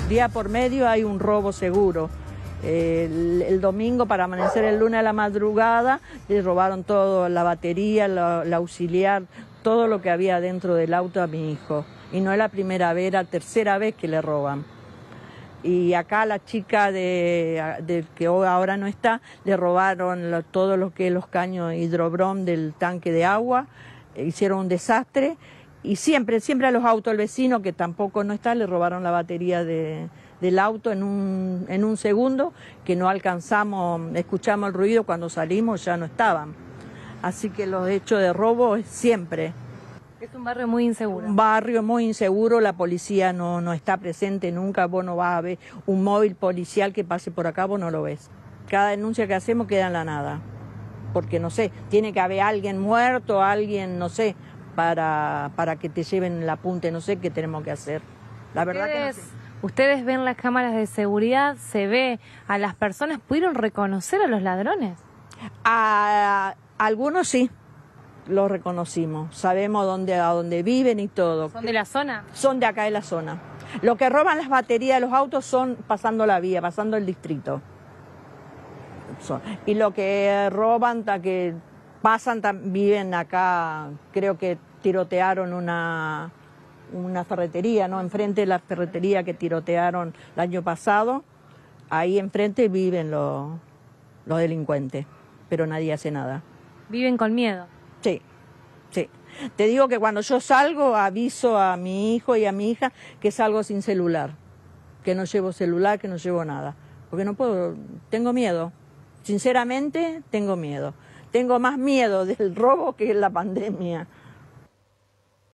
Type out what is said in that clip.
Día por medio hay un robo seguro. El domingo, para amanecer el lunes a la madrugada, le robaron todo, la batería, la auxiliar, todo lo que había dentro del auto a mi hijo. Y no es la primera vez, la tercera vez que le roban. Y acá la chica de que ahora no está, le robaron todo lo que es los caños hidrobrom del tanque de agua, hicieron un desastre. Y siempre a los autos, el vecino que tampoco no está, le robaron la batería del auto en un segundo, que no alcanzamos, escuchamos el ruido, cuando salimos ya no estaban. Así que los hechos de robo es siempre. Es un barrio muy inseguro. Un barrio muy inseguro, la policía no está presente nunca, vos no vas a ver un móvil policial que pase por acá, vos no lo ves. Cada denuncia que hacemos queda en la nada, porque no sé, tiene que haber alguien muerto, alguien, no sé, para que te lleven el apunte, no sé qué tenemos que hacer. La verdad que no sé. Ustedes ven las cámaras de seguridad, se ve a las personas, ¿pudieron reconocer a los ladrones? A algunos sí, los reconocimos, sabemos a dónde viven y todo. ¿Son de la zona? Son de acá de la zona. Lo que roban las baterías de los autos son pasando la vía, pasando el distrito. Y lo que roban, que pasan, viven acá, creo que tirotearon una ferretería, ¿no? Enfrente de la ferretería que tirotearon el año pasado, ahí enfrente viven los delincuentes, pero nadie hace nada. ¿Viven con miedo? Sí, sí. Te digo que cuando yo salgo aviso a mi hijo y a mi hija que salgo sin celular, que no llevo celular, que no llevo nada, porque no puedo, tengo miedo, sinceramente tengo miedo. Tengo más miedo del robo que de la pandemia.